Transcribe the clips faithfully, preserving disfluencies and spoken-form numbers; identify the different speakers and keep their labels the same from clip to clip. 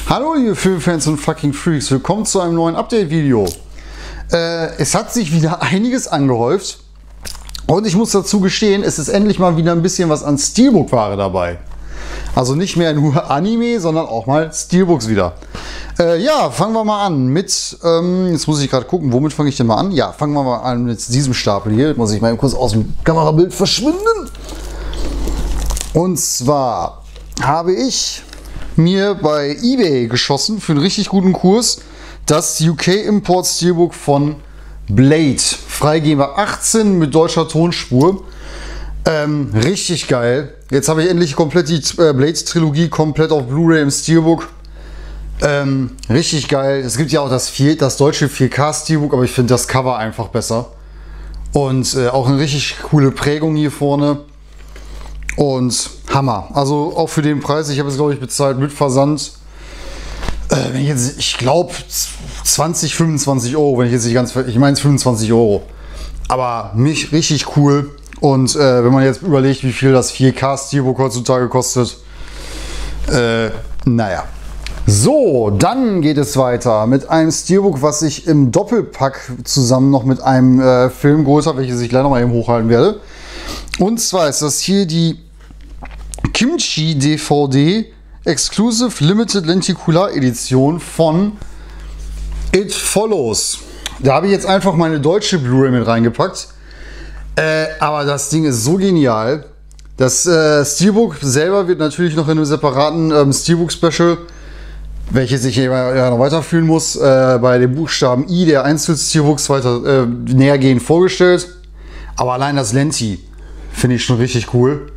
Speaker 1: Hallo liebe Filmfans und fucking Freaks, willkommen zu einem neuen Update-Video. Äh, es hat sich wieder einiges angehäuft und ich muss dazu gestehen, es ist endlich mal wieder ein bisschen was an Steelbook-Ware dabei. Also nicht mehr nur Anime, sondern auch mal Steelbooks wieder. Äh, ja, fangen wir mal an mit, ähm, jetzt muss ich gerade gucken, womit fange ich denn mal an? Ja, fangen wir mal an mit diesem Stapel hier. Muss ich mal kurz aus dem Kamerabild verschwinden. Und zwar habe ich mir bei eBay geschossen für einen richtig guten Kurs das U K Import Steelbook von Blade. Freigeber achtzehn mit deutscher Tonspur. Ähm, richtig geil. Jetzt habe ich endlich komplett die äh, Blade Trilogie komplett auf Blu-ray im Steelbook. Ähm, richtig geil. Es gibt ja auch das, vier, das deutsche vier K Steelbook, aber ich finde das Cover einfach besser. Und äh, auch eine richtig coole Prägung hier vorne. Und Hammer. Also auch für den Preis, ich habe es glaube ich bezahlt mit Versand. Äh, wenn ich jetzt, ich glaube zwanzig, fünfundzwanzig Euro, wenn ich jetzt nicht ganz, ich meine fünfundzwanzig Euro. Aber mich richtig cool. Und äh, wenn man jetzt überlegt, wie viel das vier K Steelbook heutzutage kostet, äh, naja. So, dann geht es weiter mit einem Steelbook, was ich im Doppelpack zusammen noch mit einem äh, Film geholt habe, welches ich gleich noch mal eben hochhalten werde. Und zwar ist das hier die Kimchi D V D Exclusive Limited Lenticular Edition von It Follows. Da habe ich jetzt einfach meine deutsche Blu-ray mit reingepackt. Äh, aber das Ding ist so genial. Das äh, Steelbook selber wird natürlich noch in einem separaten ähm, Steelbook-Special, welches ich ja noch weiterführen muss, äh, bei dem Buchstaben I der Einzel-Steelbooks weiter äh, nähergehend vorgestellt. Aber allein das Lenti finde ich schon richtig cool.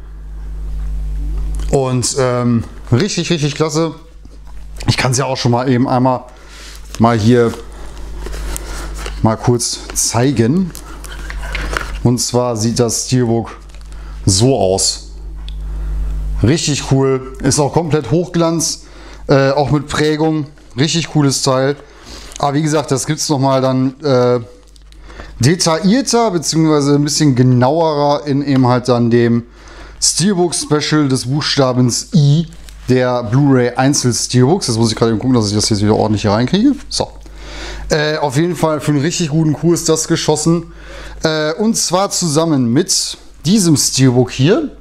Speaker 1: Und ähm, richtig, richtig klasse. Ich kann es ja auch schon mal eben einmal mal hier mal kurz zeigen. Und zwar sieht das Steelbook so aus. Richtig cool. Ist auch komplett Hochglanz. Äh, auch mit Prägung. Richtig cooles Teil. Aber wie gesagt, das gibt es nochmal dann äh, detaillierter bzw. ein bisschen genauerer in eben halt dann dem Steelbook Special des Buchstabens I der Blu-ray Einzel Steelbooks. Jetzt muss ich gerade gucken, dass ich das jetzt wieder ordentlich hier reinkriege. So. Äh, auf jeden Fall für einen richtig guten Kurs das geschossen. Äh, und zwar zusammen mit diesem Steelbook hier.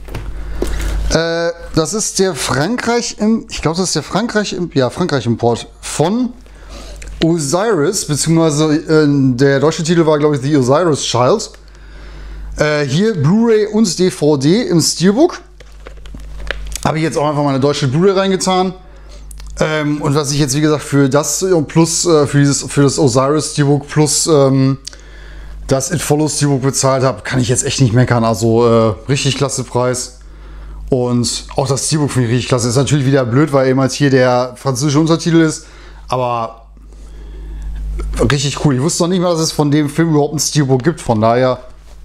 Speaker 1: Äh, das ist der Frankreich, im, ich glaube, das ist der Frankreich, im, ja, Frankreich Import von Osiris, beziehungsweise äh, der deutsche Titel war, glaube ich, The Osiris Child. Äh, hier Blu-ray und D V D im Steelbook. Habe ich jetzt auch einfach mal eine deutsche Blu-ray reingetan. Ähm, und was ich jetzt, wie gesagt, für das plus äh, für, dieses, für das Osiris Steelbook plus ähm, das It Follows Steelbook bezahlt habe, kann ich jetzt echt nicht meckern. Also äh, richtig klasse Preis. Und auch das Steelbook finde ich richtig klasse. Ist natürlich wieder blöd, weil eben halt hier der französische Untertitel ist. Aber richtig cool. Ich wusste noch nicht mal, dass es von dem Film überhaupt ein Steelbook gibt. Von daher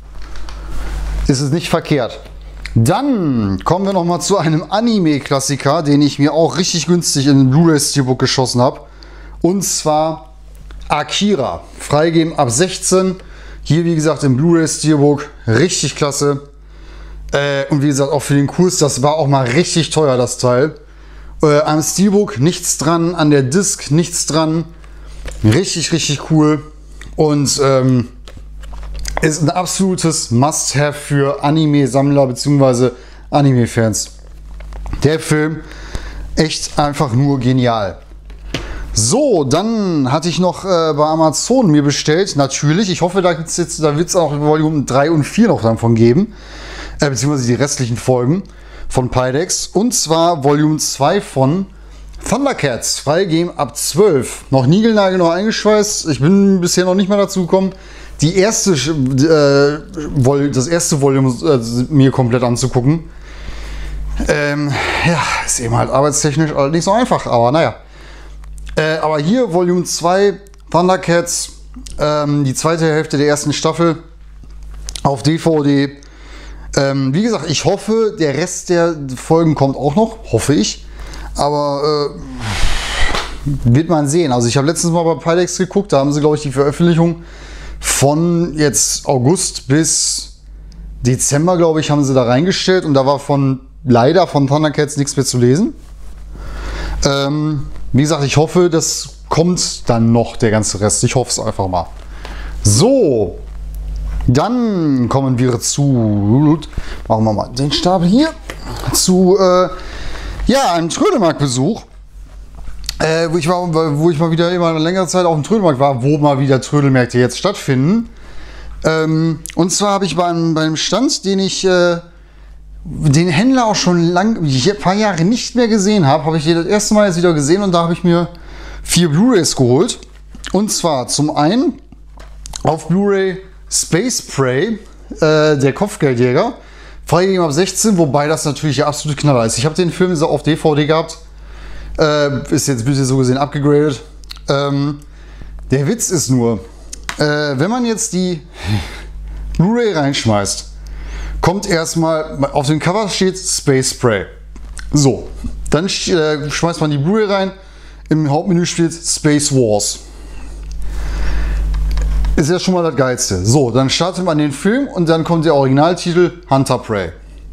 Speaker 1: ist es nicht verkehrt. Dann kommen wir noch mal zu einem Anime-Klassiker, den ich mir auch richtig günstig in ein Blu-ray Steelbook geschossen habe. Und zwar Akira. Freigeben ab sechzehn. Hier wie gesagt im Blu-ray Steelbook. Richtig klasse. Äh, und wie gesagt auch für den Kurs, das war auch mal richtig teuer das Teil. Äh, am Steelbook nichts dran, an der Disc nichts dran. Richtig, richtig cool. Und ähm, ist ein absolutes Must-Have für Anime-Sammler bzw. Anime-Fans. Der Film echt einfach nur genial. So, dann hatte ich noch äh, bei Amazon mir bestellt, natürlich. Ich hoffe, da, gibt's jetzt, da wird es auch Volume drei und vier noch davon geben. Äh, beziehungsweise die restlichen Folgen von Pydex. Und zwar Volume zwei von Thundercats. Freigeben ab zwölf. Noch niegelnagelneu eingeschweißt. Ich bin bisher noch nicht mal dazu gekommen, die erste, äh, das erste Volume äh, mir komplett anzugucken. Ähm, ja, ist eben halt arbeitstechnisch halt nicht so einfach, aber naja. Äh, aber hier Volume zwei, Thundercats, ähm, die zweite Hälfte der ersten Staffel auf D V D. Ähm, wie gesagt, ich hoffe, der Rest der Folgen kommt auch noch, hoffe ich. Aber äh, wird man sehen. Also ich habe letztens mal bei Pydex geguckt, da haben sie, glaube ich, die Veröffentlichung von jetzt August bis Dezember, glaube ich, haben sie da reingestellt und da war von leider von Thundercats nichts mehr zu lesen. Ähm, wie gesagt, ich hoffe, das kommt dann noch, der ganze Rest. Ich hoffe es einfach mal. So, dann kommen wir zu, machen wir mal den Stapel hier, zu äh, ja, einem Trödelmarkt-Besuch. Äh, wo, ich war, wo ich mal wieder immer eine längere Zeit auf dem Trödelmarkt war, wo mal wieder Trödelmärkte jetzt stattfinden. Ähm, und zwar habe ich beim, beim Stand, den ich äh, den Händler auch schon lang, ein paar Jahre nicht mehr gesehen habe, habe ich den das erste Mal jetzt wieder gesehen und da habe ich mir vier Blu-rays geholt. Und zwar zum einen auf Blu-ray Space Prey, äh, der Kopfgeldjäger, freigegeben ab sechzehn, wobei das natürlich der absolute Knaller ist. Ich habe den Film so auf D V D gehabt, äh, ist jetzt ein bisschen so gesehen abgegradet. Ähm, der Witz ist nur, äh, wenn man jetzt die Blu-ray reinschmeißt, kommt erstmal, auf dem Cover steht Space Spray. So, dann äh, schmeißt man die Blu-ray rein, im Hauptmenü steht Space Wars. Ist ja schon mal das Geilste. So, dann startet man den Film und dann kommt der Originaltitel Hunter Prey.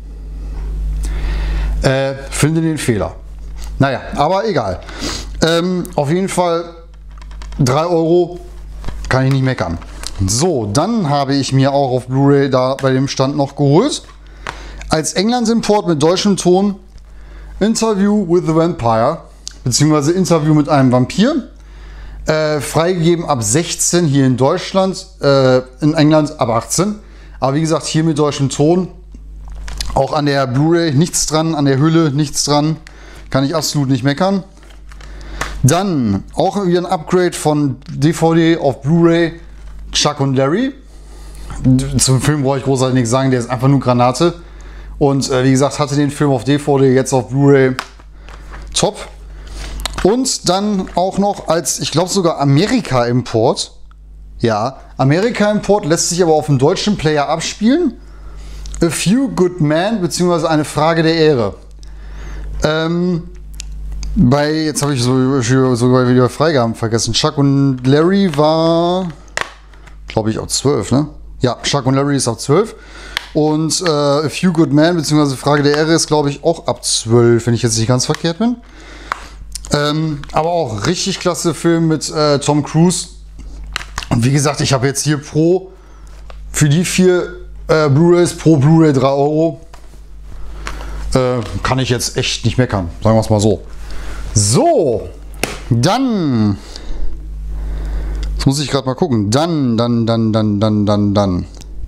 Speaker 1: Äh, finde den Fehler. Naja, aber egal. Ähm, auf jeden Fall drei Euro, kann ich nicht meckern. So, dann habe ich mir auch auf Blu-ray da bei dem Stand noch geholt. Als England-Import mit deutschem Ton Interview with the Vampire, beziehungsweise Interview mit einem Vampir. Äh, freigegeben ab sechzehn hier in Deutschland, äh, in England ab achtzehn. Aber wie gesagt, hier mit deutschem Ton. Auch an der Blu-ray nichts dran, an der Hülle nichts dran. Kann ich absolut nicht meckern. Dann auch wieder ein Upgrade von D V D auf Blu-ray Chuck und Larry. Zum Film brauche ich großartig nichts sagen, der ist einfach nur Granate. Und äh, wie gesagt, hatte den Film auf D V D, jetzt auf Blu-ray top. Und dann auch noch als, ich glaube sogar Amerika-Import. Ja, Amerika-Import lässt sich aber auf dem deutschen Player abspielen. A Few Good Men, beziehungsweise eine Frage der Ehre. Ähm, bei, jetzt habe ich so, sogar wieder Freigaben vergessen. Chuck und Larry war, glaube ich, auf zwölf, ne? Ja, Chuck und Larry ist auf zwölf. Und äh, A Few Good Men, beziehungsweise Frage der Ehre ist, glaube ich, auch ab zwölf, wenn ich jetzt nicht ganz verkehrt bin. Ähm, aber auch richtig klasse Film mit äh, Tom Cruise. Und wie gesagt, ich habe jetzt hier pro, für die vier äh, Blu-rays pro Blu-ray drei Euro. Äh, kann ich jetzt echt nicht meckern, sagen wir es mal so. So, dann, jetzt muss ich gerade mal gucken, dann, dann, dann, dann, dann, dann, dann.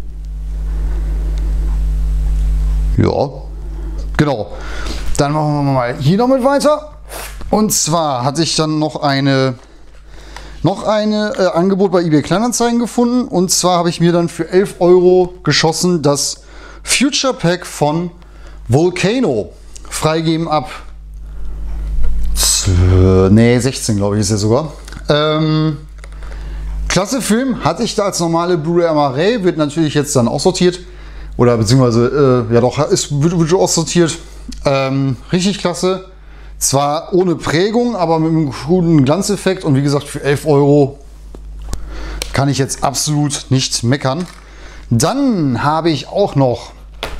Speaker 1: Ja, genau. Dann machen wir mal hier noch mit weiter. Und zwar hatte ich dann noch eine noch eine äh, Angebot bei eBay Kleinanzeigen gefunden. Und zwar habe ich mir dann für elf Euro geschossen das Future Pack von Volcano. Freigeben ab nee, sechzehn, glaube ich, ist er sogar. Ähm, klasse Film, hatte ich da als normale Blu-ray Amare, wird natürlich jetzt dann aussortiert. Oder beziehungsweise, äh, ja doch, ist, wird, wird aussortiert. Ähm, richtig klasse. Zwar ohne Prägung, aber mit einem guten Glanzeffekt. Und wie gesagt, für elf Euro kann ich jetzt absolut nicht meckern. Dann habe ich auch noch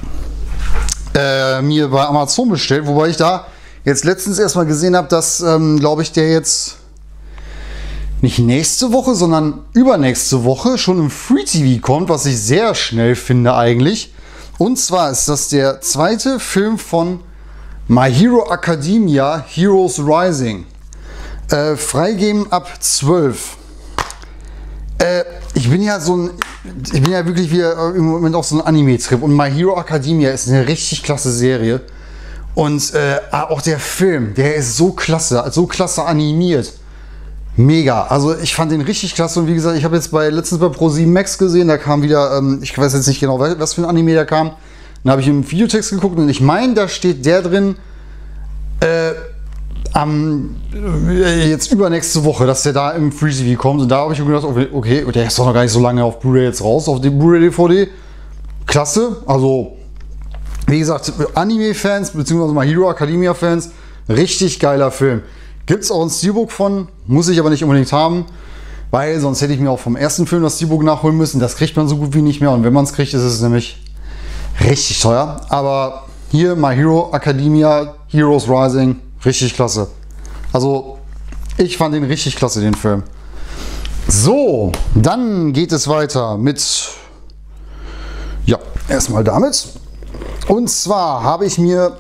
Speaker 1: äh, mir bei Amazon bestellt, wobei ich da jetzt letztens erstmal gesehen habe, dass, ähm, glaube ich, der jetzt nicht nächste Woche, sondern übernächste Woche schon im Free T V kommt, was ich sehr schnell finde eigentlich. Und zwar ist das der zweite Film von My Hero Academia Heroes Rising. Äh, freigeben ab zwölf. Äh, ich bin ja so ein, ich bin ja wirklich wieder im Moment auf so einem Anime-Trip und My Hero Academia ist eine richtig klasse Serie. Und äh, auch der Film, der ist so klasse, so klasse animiert. Mega. Also ich fand den richtig klasse und wie gesagt, ich habe jetzt bei letztens bei Pro sieben Max gesehen, da kam wieder, ähm, ich weiß jetzt nicht genau, was für ein Anime da kam. Dann habe ich im Videotext geguckt und ich meine, da steht der drin, äh, am, äh, jetzt übernächste Woche, dass der da im Free T V kommt. Und da habe ich mir gedacht, okay, der ist doch noch gar nicht so lange auf Blu-ray jetzt raus, auf die Blu-ray D V D. Klasse, also wie gesagt, Anime-Fans, beziehungsweise My Hero Academia-Fans, richtig geiler Film. Gibt es auch ein Steelbook von, muss ich aber nicht unbedingt haben, weil sonst hätte ich mir auch vom ersten Film das Steelbook nachholen müssen. Das kriegt man so gut wie nicht mehr und wenn man es kriegt, ist es nämlich richtig teuer. Aber hier My Hero Academia Heroes Rising, richtig klasse. Also, ich fand den richtig klasse, den Film. So, dann geht es weiter mit, ja, erstmal damit. Und zwar habe ich mir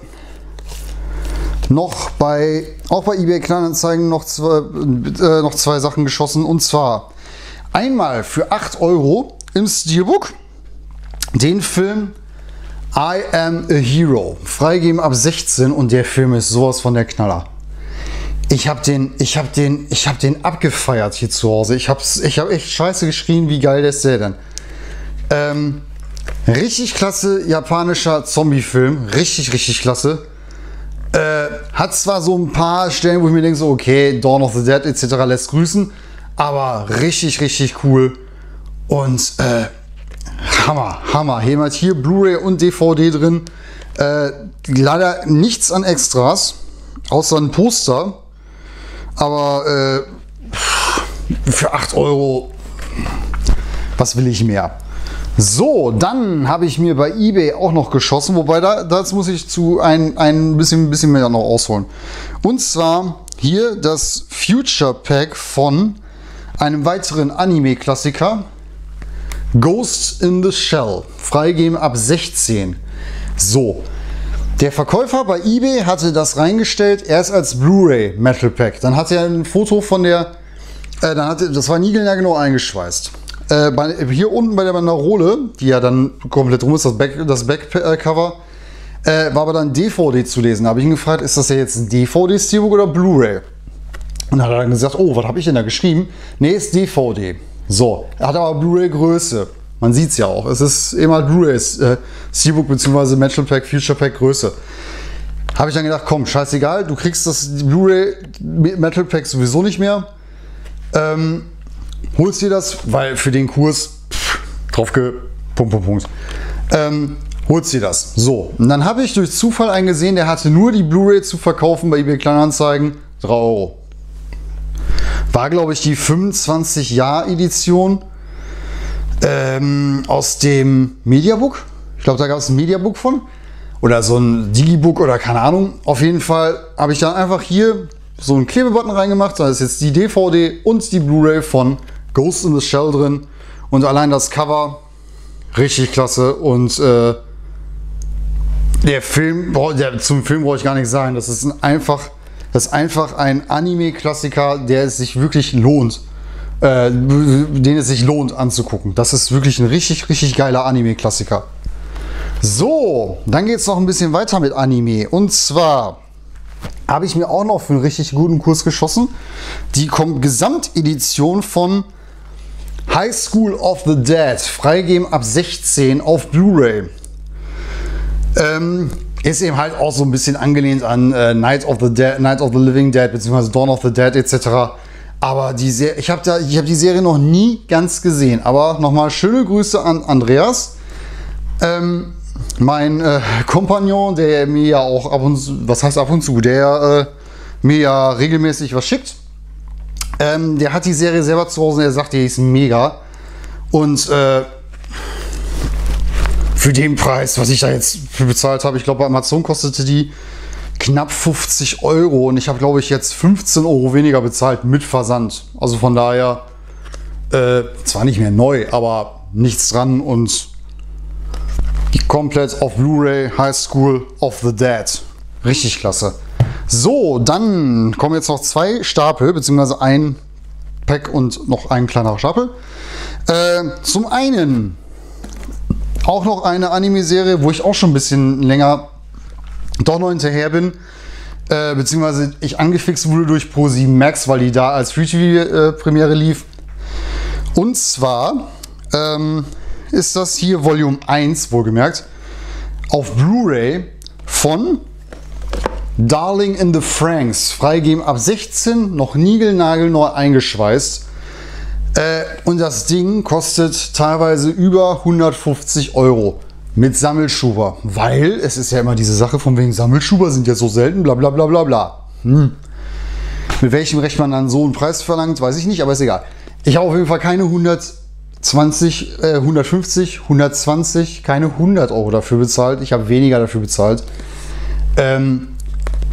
Speaker 1: noch bei, auch bei eBay Kleinanzeigen noch zwei, äh, noch zwei Sachen geschossen. Und zwar einmal für acht Euro im Steelbook den Film I Am a Hero. Freigeben ab sechzehn und der Film ist sowas von der Knaller. Ich habe den, ich habe den, ich habe den abgefeiert hier zu Hause. Ich habe ich hab echt scheiße geschrien, wie geil ist der denn? Ähm, richtig klasse japanischer Zombie-Film. Richtig, richtig klasse. Äh, hat zwar so ein paar Stellen, wo ich mir denke, so, okay, Dawn of the Dead et cetera lässt grüßen, aber richtig, richtig cool. Und äh, Hammer, Hammer. Hier hat hier Blu-ray und D V D drin. Äh, leider nichts an Extras, außer ein Poster. Aber äh, für acht Euro, was will ich mehr? So, dann habe ich mir bei eBay auch noch geschossen, wobei da, das muss ich zu ein, ein bisschen, bisschen mehr noch ausholen. Und zwar hier das Future Pack von einem weiteren Anime-Klassiker, Ghost in the Shell. Freigeben ab sechzehn. So. Der Verkäufer bei eBay hatte das reingestellt, erst als Blu-ray Metal Pack. Dann hatte er ein Foto von der, äh, dann hatte, das war niegelnagelneu eingeschweißt. Äh, bei, hier unten bei der Banderole, die ja dann komplett rum ist, das Back, das Backcover, äh, war aber dann D V D zu lesen. Da habe ich ihn gefragt, ist das ja jetzt ein D V D-Steelbook oder Blu-ray? Und dann hat er dann gesagt, oh, was habe ich denn da geschrieben? Nee, ist D V D. So, er hat aber Blu-ray Größe. Man sieht es ja auch. Es ist immer Blu-ray äh, Steelbook bzw. Metal Pack, Future Pack Größe. Habe ich dann gedacht, komm, scheißegal, du kriegst das Blu-ray Metal Pack sowieso nicht mehr. Ähm, holst dir das, weil für den Kurs pff, drauf ge... Punkt, Punkt, Punkt. Ähm, holst dir das. So, und dann habe ich durch Zufall einen gesehen, der hatte nur die Blu-ray zu verkaufen bei eBay Kleinanzeigen. drei Euro. War, glaube ich, die fünfundzwanzig Jahr Edition. Ähm, aus dem Mediabook. Ich glaube, da gab es ein Mediabook von. Oder so ein Digibook oder keine Ahnung. Auf jeden Fall habe ich dann einfach hier so einen Klebebutton reingemacht. Da ist jetzt die D V D und die Blu-ray von Ghost in the Shell drin. Und allein das Cover, richtig klasse. Und äh, der Film, boah, der, zum Film brauche ich gar nichts sagen. Das ist ein einfach, das ist einfach ein Anime-Klassiker, der es sich wirklich lohnt. Äh, den es sich lohnt anzugucken. Das ist wirklich ein richtig, richtig geiler Anime-Klassiker. So, dann geht es noch ein bisschen weiter mit Anime. Und zwar habe ich mir auch noch für einen richtig guten Kurs geschossen. Die Gesamtedition von High School of the Dead. Freigeben ab sechzehn auf Blu-ray. Ähm, ist eben halt auch so ein bisschen angelehnt an äh, Night of the Dead, Night of the Living Dead bzw. Dawn of the Dead et cetera. Aber die Serie, ich habe hab die Serie noch nie ganz gesehen. Aber nochmal schöne Grüße an Andreas. Ähm, mein äh, Kompagnon, der mir ja auch ab und zu, was heißt ab und zu, der äh, mir ja regelmäßig was schickt. Ähm, der hat die Serie selber zu Hause und er sagt, die ist mega. Und äh, für den Preis, was ich da jetzt für bezahlt habe, ich glaube bei Amazon kostete die knapp fünfzig Euro und ich habe, glaube ich, jetzt fünfzehn Euro weniger bezahlt mit Versand. Also von daher, äh, zwar nicht mehr neu, aber nichts dran und komplett auf Blu-ray High School of the Dead. Richtig klasse. So, dann kommen jetzt noch zwei Stapel, beziehungsweise ein Pack und noch ein kleinerer Stapel. Äh, zum einen auch noch eine Anime-Serie, wo ich auch schon ein bisschen länger doch noch hinterher bin, äh, beziehungsweise ich angefixt wurde durch Pro sieben Max, weil die da als Free-T V-Premiere äh, lief. Und zwar ähm, ist das hier Volume eins, wohlgemerkt, auf Blu-ray von Darling in the Franxx. Freigeben ab sechzehn, noch niegelnagelneu eingeschweißt. Äh, und das Ding kostet teilweise über hundertfünfzig Euro. Mit Sammelschuber, weil es ist ja immer diese Sache von wegen Sammelschuber sind ja so selten, bla bla bla bla bla. Hm. Mit welchem Recht man dann so einen Preis verlangt, weiß ich nicht, aber ist egal. Ich habe auf jeden Fall keine hundertzwanzig, äh, hundertfünfzig, hundertzwanzig, keine hundert Euro dafür bezahlt. Ich habe weniger dafür bezahlt. Ähm,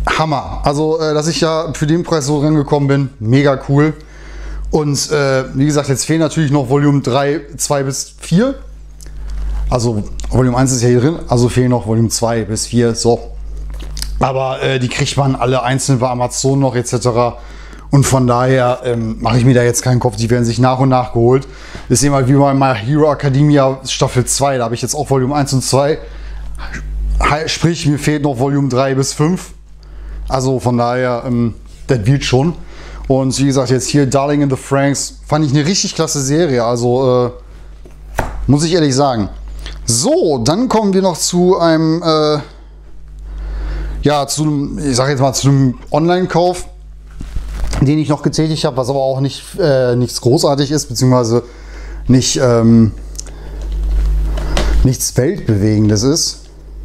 Speaker 1: Hammer. Also, äh, dass ich ja für den Preis so rangekommen bin, mega cool. Und äh, wie gesagt, jetzt fehlen natürlich noch Volume drei, zwei bis vier. Also Volume eins ist ja hier drin, also fehlen noch Volume zwei bis vier. So. Aber äh, die kriegt man alle einzeln bei Amazon noch et cetera. Und von daher ähm, mache ich mir da jetzt keinen Kopf. Die werden sich nach und nach geholt. Das ist eben halt wie bei My Hero Academia Staffel zwei. Da habe ich jetzt auch Volume eins und zwei. Sprich, mir fehlt noch Volume drei bis fünf. Also von daher, ähm, das wird schon. Und wie gesagt, jetzt hier Darling in the Franxx. Fand ich eine richtig klasse Serie. Also äh, muss ich ehrlich sagen. So, dann kommen wir noch zu einem, äh, ja, zu einem, ich sage jetzt mal, zu einem Online-Kauf, den ich noch getätigt habe, was aber auch nicht äh, nichts großartig ist, beziehungsweise nicht, ähm, nichts Weltbewegendes ist.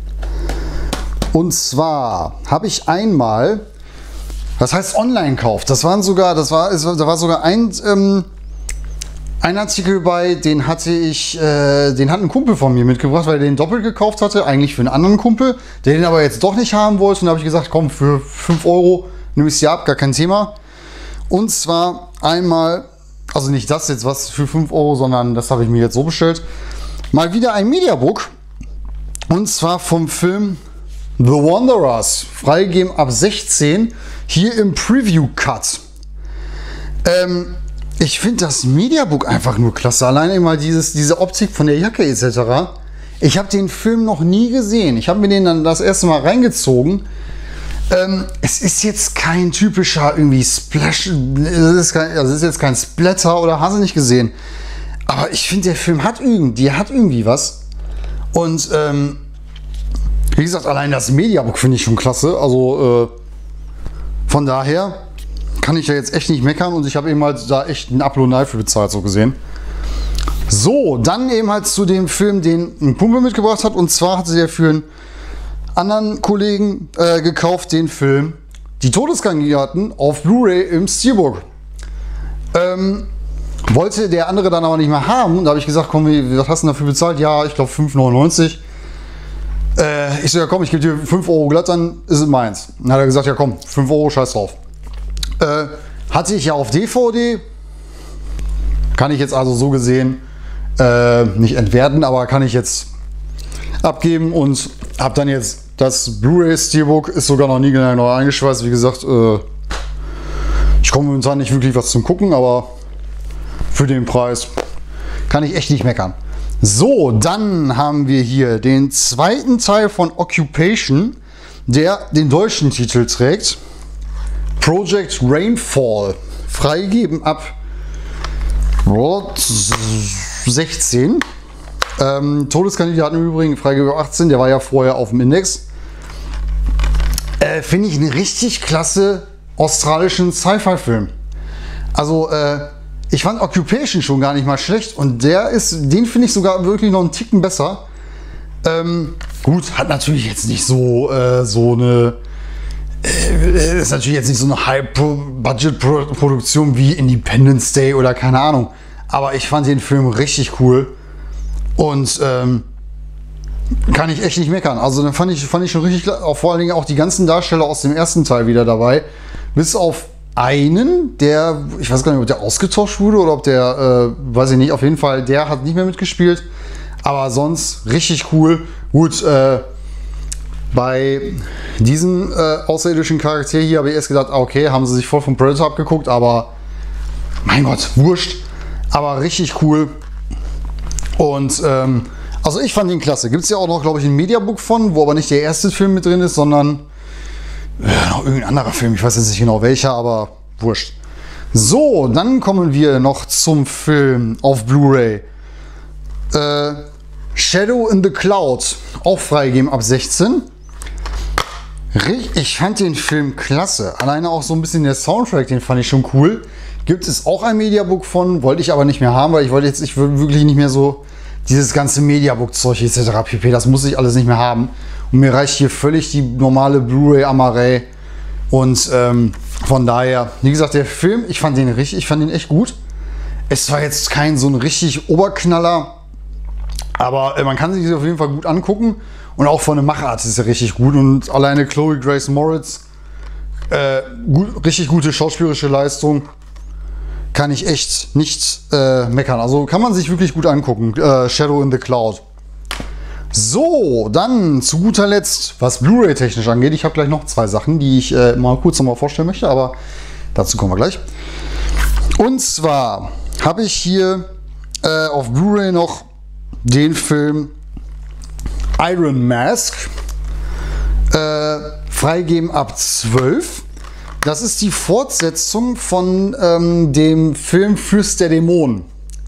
Speaker 1: Und zwar habe ich einmal, was heißt Online-Kauf? Das waren sogar, das war, da war sogar ein, ähm, ein Artikel bei, den hatte ich, äh, den hat ein Kumpel von mir mitgebracht, weil er den doppelt gekauft hatte, eigentlich für einen anderen Kumpel, der den aber jetzt doch nicht haben wollte. Und da habe ich gesagt, komm, für fünf Euro nehme ich es ja ab, gar kein Thema. Und zwar einmal, also nicht das jetzt was für fünf Euro, sondern das habe ich mir jetzt so bestellt. Mal wieder ein Mediabook. Und zwar vom Film The Wanderers, freigegeben ab sechzehn, hier im Preview Cut. Ähm, ich finde das Mediabook einfach nur klasse. Alleine immer dieses, diese Optik von der Jacke et cetera. Ich habe den Film noch nie gesehen. Ich habe mir den dann das erste Mal reingezogen. Ähm, es ist jetzt kein typischer irgendwie Splash, es ist, kein, also es ist jetzt kein Splatter oder hast du nicht gesehen. Aber ich finde, der Film hat irgendwie, hat irgendwie was. Und ähm, wie gesagt, allein das Mediabook finde ich schon klasse. Also äh, von daher kann ich ja jetzt echt nicht meckern und ich habe eben halt da echt einen Upload für bezahlt, so gesehen. So, dann eben halt zu dem Film, den ein Kumpel mitgebracht hat. Und zwar hatte der für einen anderen Kollegen äh, gekauft, den Film Die Todeskandidaten auf Blu-ray im Steelbook. Ähm, wollte der andere dann aber nicht mehr haben. Und da habe ich gesagt, komm, was hast du dafür bezahlt? Ja, ich glaube fünf neunundneunzig. Äh, ich so, ja komm, ich gebe dir fünf Euro glatt, dann ist es meins. Dann hat er gesagt, ja komm, fünf Euro, scheiß drauf. Äh, hatte ich ja auf D V D. Kann ich jetzt also so gesehen äh, nicht entwerten, aber kann ich jetzt abgeben und habe dann jetzt das Blu-ray Steelbook, ist sogar noch nie genau eingeschweißt. Wie gesagt, äh, ich komme momentan nicht wirklich was zum Gucken, aber für den Preis kann ich echt nicht meckern. So, dann haben wir hier den zweiten Teil von Occupation, der den deutschen Titel trägt. Project Rainfall, freigegeben ab sechzehn. Ähm, Todeskandidaten im Übrigen, freigegeben ab achtzehn, der war ja vorher auf dem Index. Äh, Finde ich einen richtig klasse australischen Sci-Fi-Film. Also, äh, ich fand Occupation schon gar nicht mal schlecht und der ist, den finde ich sogar wirklich noch einen Ticken besser. Ähm, gut, hat natürlich jetzt nicht so, äh, so eine, äh, ist natürlich jetzt nicht so eine High-Budget-Produktion wie Independence Day oder keine Ahnung. Aber ich fand den Film richtig cool und ähm, kann ich echt nicht meckern. Also dann fand ich, fand ich schon richtig, auch vor allen Dingen auch die ganzen Darsteller aus dem ersten Teil wieder dabei, bis auf einen, der, ich weiß gar nicht, ob der ausgetauscht wurde oder ob der, äh, weiß ich nicht, auf jeden Fall, der hat nicht mehr mitgespielt. Aber sonst richtig cool. Gut, äh, bei diesem äh, außerirdischen Charakter hier habe ich erst gedacht, okay, haben sie sich voll vom Predator abgeguckt, aber mein Gott, wurscht. Aber richtig cool. Und ähm, also ich fand ihn klasse. Gibt es ja auch noch, glaube ich, ein Mediabook von, wo aber nicht der erste Film mit drin ist, sondern ja, noch irgendein anderer Film, ich weiß jetzt nicht genau welcher, aber wurscht. So, dann kommen wir noch zum Film auf Blu-ray. Äh, Shadow in the Cloud, auch freigegeben ab sechzehn. Ich fand den Film klasse. Alleine auch so ein bisschen der Soundtrack, den fand ich schon cool. Gibt es auch ein Mediabook von, wollte ich aber nicht mehr haben, weil ich wollte jetzt, ich will wirklich nicht mehr so dieses ganze Mediabook-Zeug et cetera pp. Das muss ich alles nicht mehr haben. Und mir reicht hier völlig die normale Blu-ray Amaray. Und ähm, von daher, wie gesagt, der Film, ich fand den richtig, ich fand den echt gut. Es war jetzt kein so ein richtig Oberknaller, aber äh, man kann sich das auf jeden Fall gut angucken. Und auch von der Machart ist er richtig gut. Und alleine Chloe Grace Moritz Äh, gut, richtig gute schauspielerische Leistung. Kann ich echt nicht äh, meckern. Also kann man sich wirklich gut angucken. Äh, Shadow in the Cloud. So, dann zu guter Letzt, was Blu-ray technisch angeht. Ich habe gleich noch zwei Sachen, die ich äh, mal kurz noch mal vorstellen möchte, aber dazu kommen wir gleich. Und zwar habe ich hier äh, auf Blu-ray noch den Film Iron Mask. Äh, freigeben ab zwölf. Das ist die Fortsetzung von ähm, dem Film Fürst der Dämonen.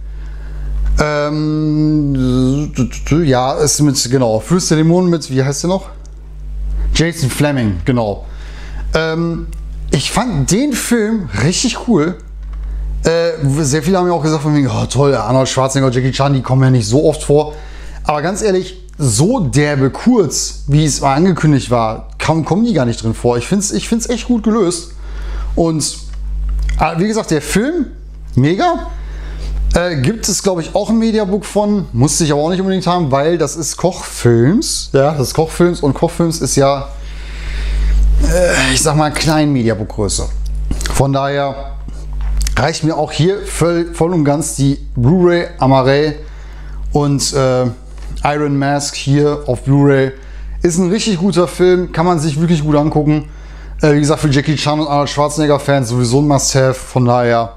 Speaker 1: Ähm, ja, ist mit, genau, Fürst der Dämonen mit, wie heißt der noch? Jason Fleming, genau. Ähm, ich fand den Film richtig cool. Äh, sehr viele haben ja auch gesagt, von wegen, oh toll, Arnold Schwarzenegger, Jackie Chan, die kommen ja nicht so oft vor. Aber ganz ehrlich, so derbe kurz, wie es mal angekündigt war, kaum kommen die gar nicht drin vor. Ich finde es ich find's echt gut gelöst. Und wie gesagt, der Film, mega. Äh, gibt es, glaube ich, auch ein Mediabook von. Musste ich aber auch nicht unbedingt haben, weil das ist Kochfilms. Ja, das ist Kochfilms und Kochfilms ist ja, äh, ich sag mal, klein Mediabook-Größe. Von daher reicht mir auch hier voll, voll und ganz die Blu-ray Amaray und äh, Iron Mask hier auf Blu-ray. Ist ein richtig guter Film, kann man sich wirklich gut angucken. Äh, wie gesagt, für Jackie Chan und Arnold Schwarzenegger-Fans sowieso ein Must-Have, von daher.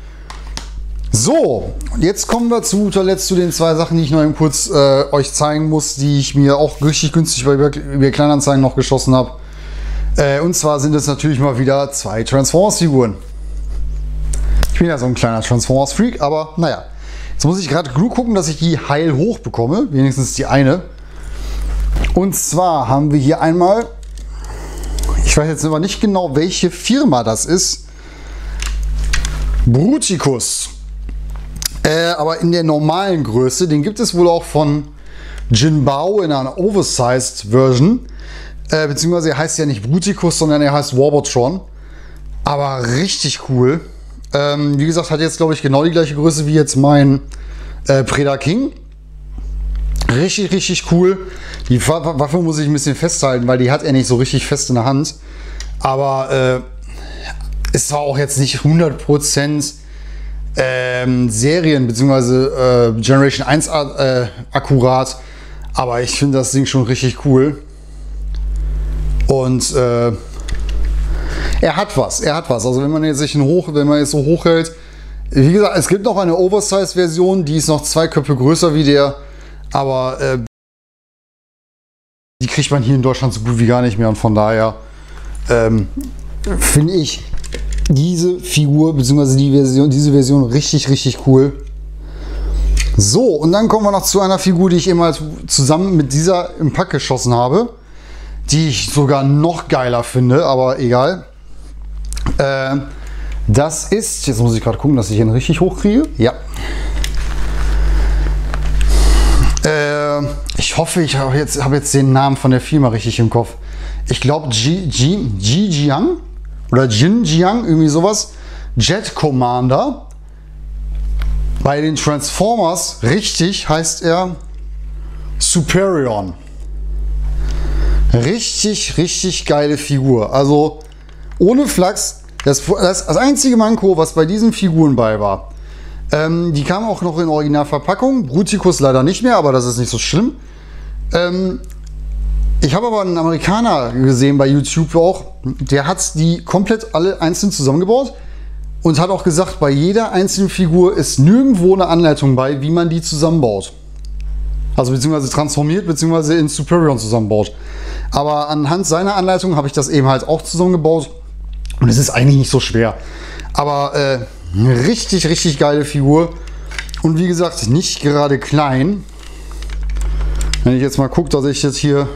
Speaker 1: So, und jetzt kommen wir zu guter Letzt zu den zwei Sachen, die ich noch eben kurz äh, euch zeigen muss, die ich mir auch richtig günstig bei eBay Kleinanzeigen noch geschossen habe. Äh, und zwar sind es natürlich mal wieder zwei Transformers-Figuren. Ich bin ja so ein kleiner Transformers-Freak, aber naja. Jetzt muss ich gerade gut gucken, dass ich die heil hoch bekomme, wenigstens die eine. Und zwar haben wir hier einmal, ich weiß jetzt aber nicht genau, welche Firma das ist, Bruticus. Äh, aber in der normalen Größe, den gibt es wohl auch von Jinbao in einer Oversized Version. Äh, beziehungsweise er heißt ja nicht Bruticus, sondern er heißt Warbotron. Aber richtig cool. Ähm, wie gesagt, hat jetzt, glaube ich, genau die gleiche Größe wie jetzt mein äh, Predator King. Richtig, richtig cool. Die Waffe muss ich ein bisschen festhalten, weil die hat er nicht so richtig fest in der Hand. Aber äh, ist zwar auch jetzt nicht hundert Prozent ähm, Serien- bzw. Äh, Generation eins äh, akkurat. Aber ich finde das Ding schon richtig cool. Und äh, er hat was, er hat was. Also wenn man jetzt sich hoch, wenn man jetzt so hochhält, wie gesagt, es gibt noch eine Oversize-Version, die ist noch zwei Köpfe größer wie der, aber äh, die kriegt man hier in Deutschland so gut wie gar nicht mehr und von daher ähm, finde ich diese Figur bzw. die Version, diese Version richtig, richtig cool. So, und dann kommen wir noch zu einer Figur, die ich eben halt zusammen mit dieser im Pack geschossen habe, die ich sogar noch geiler finde, aber egal. Äh, das ist, jetzt muss ich gerade gucken, dass ich ihn richtig hoch kriege. Ja. Äh, ich hoffe, ich habe jetzt, hab jetzt den Namen von der Firma richtig im Kopf. Ich glaube Jijiang oder Jinjiang, irgendwie sowas. Jet Commander. Bei den Transformers, richtig, heißt er Superion. Richtig, richtig geile Figur. Also ohne Flachs, das, das, das einzige Manko, was bei diesen Figuren bei war. Ähm, die kamen auch noch in Originalverpackung. Bruticus leider nicht mehr, aber das ist nicht so schlimm. Ähm, ich habe aber einen Amerikaner gesehen bei YouTube auch. Der hat die komplett alle einzeln zusammengebaut und hat auch gesagt, bei jeder einzelnen Figur ist nirgendwo eine Anleitung bei, wie man die zusammenbaut. Also beziehungsweise transformiert, beziehungsweise in Superion zusammenbaut. Aber anhand seiner Anleitung habe ich das eben halt auch zusammengebaut. Und es ist eigentlich nicht so schwer. Aber äh, eine richtig, richtig geile Figur. Und wie gesagt, nicht gerade klein. Wenn ich jetzt mal gucke, dass ich jetzt hier...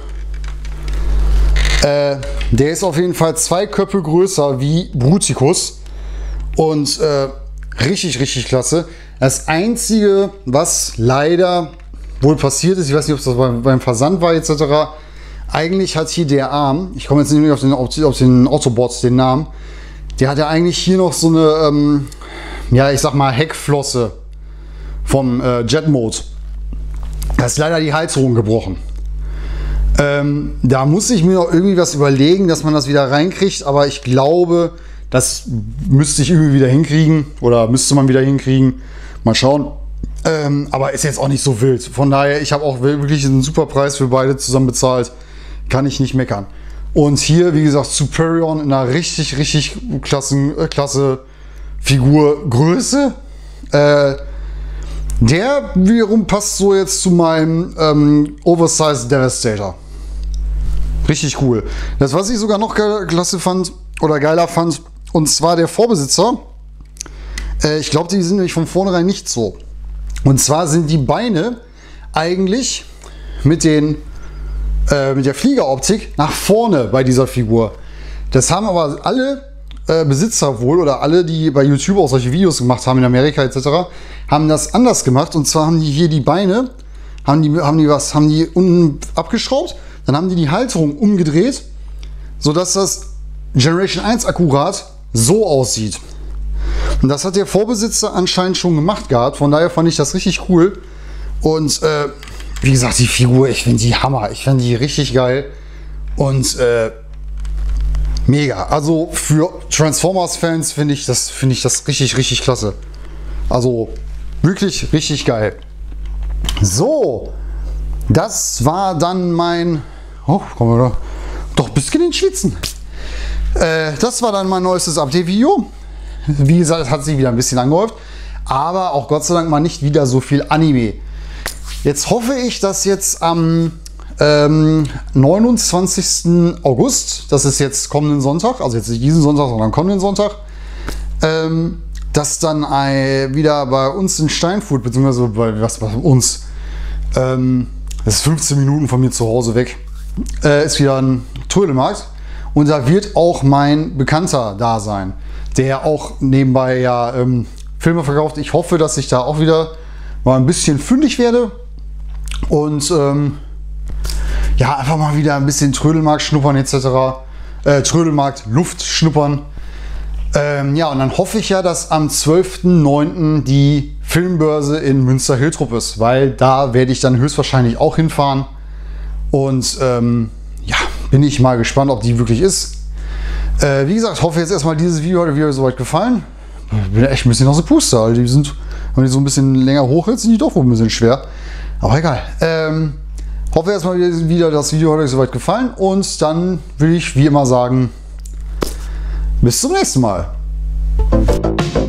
Speaker 1: Äh, der ist auf jeden Fall zwei Köpfe größer wie Bruticus. Und äh, richtig, richtig klasse. Das Einzige, was leider wohl passiert ist, ich weiß nicht, ob das beim, beim Versand war et cetera. Eigentlich hat hier der Arm, ich komme jetzt nicht mehr auf den, auf den Autobots, den Namen, der hat ja eigentlich hier noch so eine, ähm, ja, ich sag mal, Heckflosse vom äh, Jet Mode. Da ist leider die Halterung gebrochen. Ähm, da muss ich mir noch irgendwie was überlegen, dass man das wieder reinkriegt, aber ich glaube, das müsste ich irgendwie wieder hinkriegen oder müsste man wieder hinkriegen. Mal schauen. Ähm, aber ist jetzt auch nicht so wild. Von daher, ich habe auch wirklich einen super Preis für beide zusammen bezahlt. Kann ich nicht meckern. Und hier, wie gesagt, Superion in einer richtig, richtig klasse, äh, klasse Figurgröße. Äh, der wiederum passt so jetzt zu meinem ähm, Oversized Devastator. Richtig cool. Das, was ich sogar noch klasse fand oder geiler fand, und zwar der Vorbesitzer. Äh, ich glaube, die sind nämlich von vornherein nicht so. Und zwar sind die Beine eigentlich mit, den, äh, mit der Fliegeroptik nach vorne bei dieser Figur. Das haben aber alle äh, Besitzer wohl oder alle, die bei YouTube auch solche Videos gemacht haben in Amerika et cetera, haben das anders gemacht. Und zwar haben die hier die Beine, haben die, haben die was, haben die unten abgeschraubt, dann haben die die Halterung umgedreht, sodass das Generation eins akkurat so aussieht. Und das hat der Vorbesitzer anscheinend schon gemacht gehabt. Von daher fand ich das richtig cool. Und äh, wie gesagt, die Figur, ich finde die Hammer. Ich finde die richtig geil. Und äh, mega. Also für Transformers-Fans finde ich, das, find ich das richtig, richtig klasse. Also wirklich richtig geil. So, das war dann mein... Oh, kommen wir da doch ein bisschen ins Schwitzen. Äh, das war dann mein neuestes Update-Video. Wie gesagt, es hat sich wieder ein bisschen angehäuft, aber auch Gott sei Dank mal nicht wieder so viel Anime. Jetzt hoffe ich, dass jetzt am ähm, neunundzwanzigsten August, das ist jetzt kommenden Sonntag, also jetzt nicht diesen Sonntag, sondern kommenden Sonntag, ähm, dass dann ein, wieder bei uns in Steinfurt, beziehungsweise bei, was bei uns, ähm, das ist fünfzehn Minuten von mir zu Hause weg, äh, ist wieder ein Trödelmarkt. Und da wird auch mein Bekannter da sein, der auch nebenbei ja ähm, Filme verkauft. Ich hoffe, dass ich da auch wieder mal ein bisschen fündig werde und ähm, ja, einfach mal wieder ein bisschen Trödelmarkt schnuppern et cetera. Äh, Trödelmarkt Luft schnuppern. Ähm, ja, und dann hoffe ich ja, dass am zwölften neunten die Filmbörse in Münster-Hiltrup ist, weil da werde ich dann höchstwahrscheinlich auch hinfahren. Und ähm, ja, bin ich mal gespannt, ob die wirklich ist. Äh, wie gesagt, hoffe jetzt erstmal, dieses Video hat euch soweit gefallen. Ich bin echt ein bisschen aus der Puste, also die sind, wenn die so ein bisschen länger hoch sind, sind die doch wohl ein bisschen schwer. Aber egal. Ähm, hoffe erstmal wieder, das Video hat euch soweit gefallen. Und dann will ich wie immer sagen, bis zum nächsten Mal.